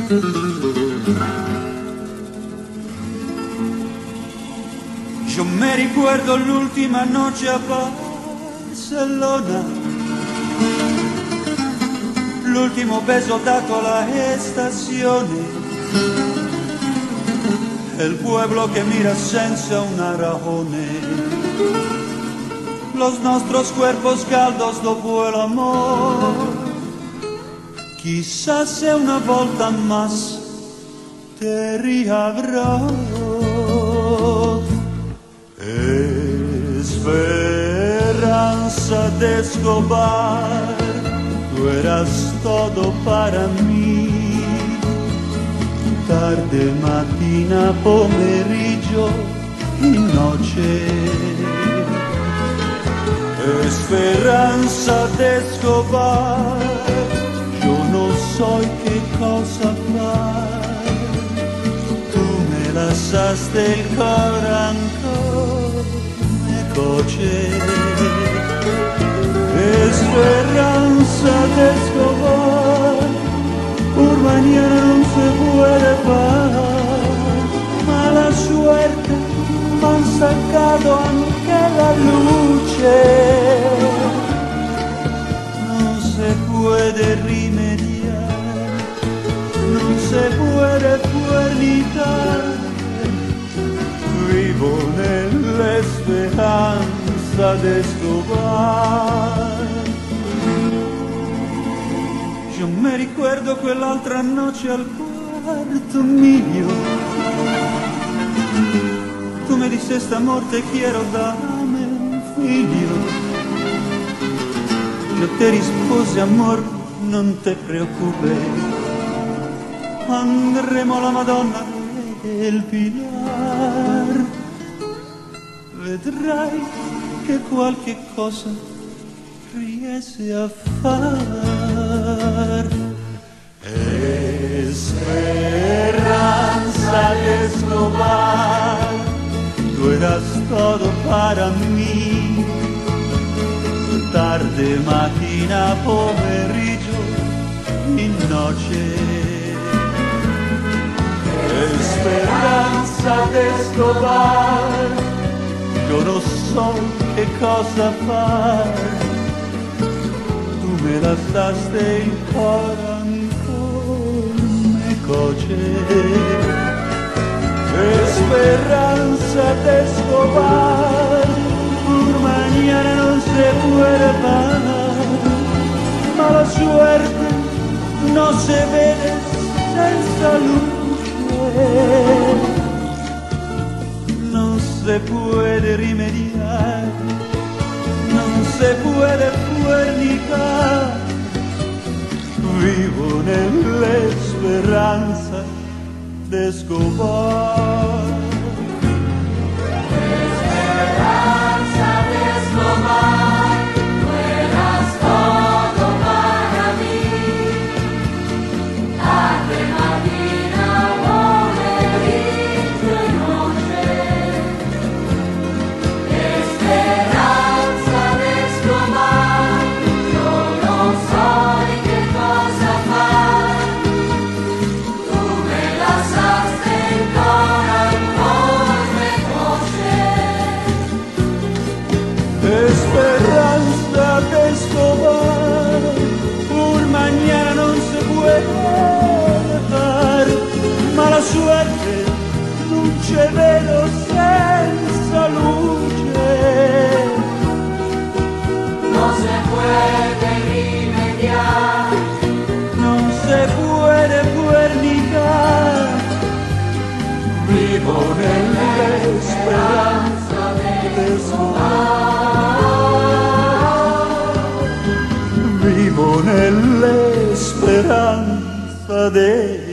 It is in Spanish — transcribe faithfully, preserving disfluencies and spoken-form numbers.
Yo me ricordo l'ultima noche a Barcellona, l'ultimo beso dato alla estazione, el pueblo que mira senza una razone, los nuestros cuerpos caldos dopo el amor. Quizás sea una volta más te riavrò. Esperanza de Escobar, tú eras todo para mí. Tarde, mattina, pomeriggio y noche. Esperanza de Escobar, yo no soy qué cosa far. Tú me lasciaste il cuore come coche. Esperanza de Escobar, por mañana no se puede parar. Mala suerte, me han sacado anche la luce. No se puede remediar, no se puede fornicar. Vivo nella esperanza de Escobar. Yo me ricordo quell'altra noche al cuarto mio. Tú me dices, amor, te quiero, dame un figlio. Yo te risposi, amor, non te preoccupes. Andremo alla Madonna del Pilar. Vedrai che qualche cosa riesce a far. Esperanza de Escobar, tú eras todo para mí. Tarde, mattina, pomeriggio y noche. Esperanza de Escobar, yo no sé qué cosa far. Tú me lasciaste il cuore come coche. Esperanza de Escobar, por mañana no se puede parar. Mala suerte no se vede senza luce. No se puede remediar, no se puede fornicar. Vivo nell'esperanza de Escobar. Esperanza de Escobar, tú eras todo para mí. Tarde, mattina, pomeriggio y noche. Esperanza de Escobar, yo no soy qué cosa far. Tú me lasciaste il cuore come coche. Esperanza de Escobar, por mañana no se puede dar. Mala suerte non ce vedo senza luce. No se puede remediar, Non se puede fornicar. Vivo nell'esperanza de Escobar. Vivo nell'esperanza de